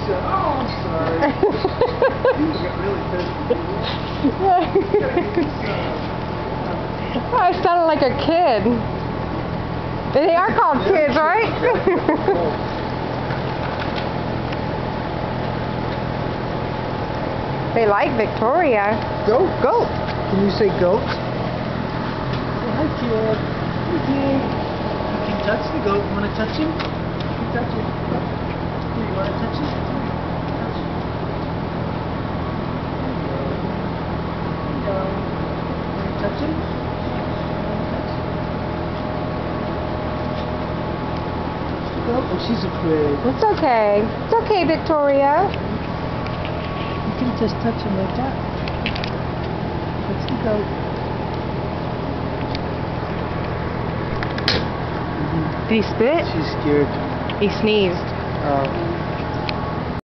said, oh, I'm sorry. You get really pissed. I sounded like a kid. They are called kids, right? They like Victoria. Goat? Goat. Can you say goat? Say hi, kid. Hey, kid. You can touch the goat. You want to touch him? You can touch him. Here, you want to touch him? Touch him. There you go. Want to touch him? Oh, she's afraid. It's okay. It's okay, Victoria. You can just touch him like that. Let's go. Did he spit? She's scared. He sneezed. Oh.